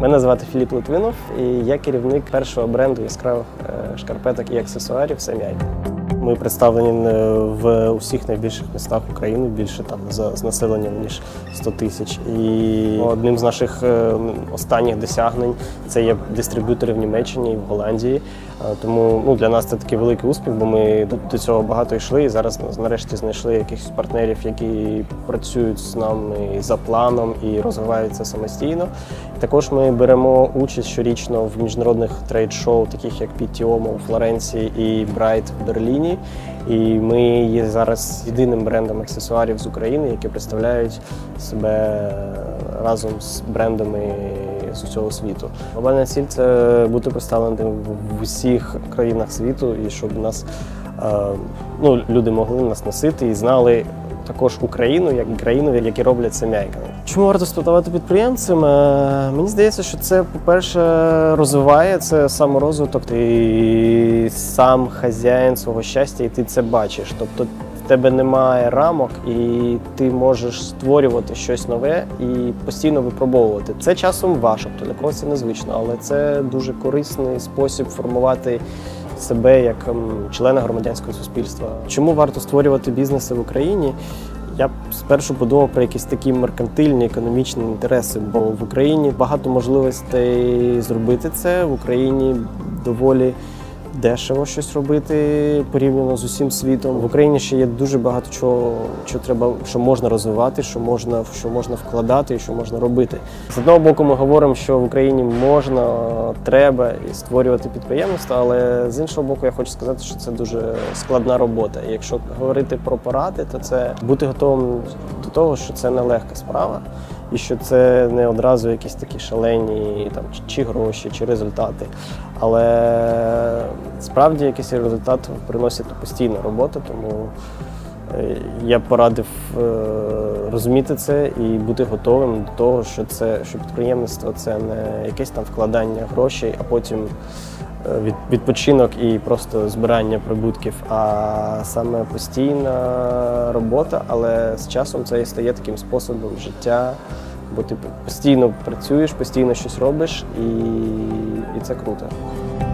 Мене звати Філіп Литвинов, і я керівник першого бренду яскравих шкарпеток і аксесуарів «Сем'яйка». Ми представлені в усіх найбільших містах України, більше там з населенням ніж 100 тисяч. І одним з наших останніх досягнень це є дистриб'ютори в Німеччині і в Голландії. Тому для нас це такий великий успіх, бо ми до цього багато йшли і зараз нарешті знайшли якихось партнерів, які працюють з нами за планом і розвиваються самостійно. Також ми беремо участь щорічно в міжнародних трейд-шоу, таких як PTOMO у Флоренції і Bright в Берліні. І ми є зараз єдиним брендом аксесуарів з України, які представляють себе разом з брендами з усього світу. Глобальна ціль – це бути представленим в усіх країнах світу і щоб нас, люди могли нас носити і знали також Україну, як країну, які роблять «Сем'яйка». Чому варто стартувати підприємцем? Мені здається, що це, по-перше, розвиває, це саморозвиток, ти сам хазяїн свого щастя і ти це бачиш. Тобто в тебе немає рамок і ти можеш створювати щось нове і постійно випробовувати. Це часом важко, для когось це незвично, але це дуже корисний спосіб формувати себе як члена громадянського суспільства. Чому варто створювати бізнеси в Україні? Я б спершу подумав про якісь такі меркантильні економічні інтереси, бо в Україні багато можливостей зробити це, в Україні доволі дешево щось робити порівняно з усім світом. В Україні ще є дуже багато чого що можна розвивати, що можна вкладати і що можна робити. З одного боку ми говоримо, що в Україні можна, треба і створювати підприємництво, але з іншого боку я хочу сказати, що це дуже складна робота. І якщо говорити про поради, то це бути готовим до того, що це нелегка справа. І що це не одразу якісь такі шалені чи гроші, чи результати. Але справді якийсь результат приносить постійна робота, тому я б порадив розуміти це і бути готовим до того, що підприємництво – це не якесь там вкладання грошей, а потім відпочинок і просто збирання прибутків, а саме постійна робота, але з часом це і стає таким способом життя, бо ти постійно працюєш, постійно щось робиш і це круто.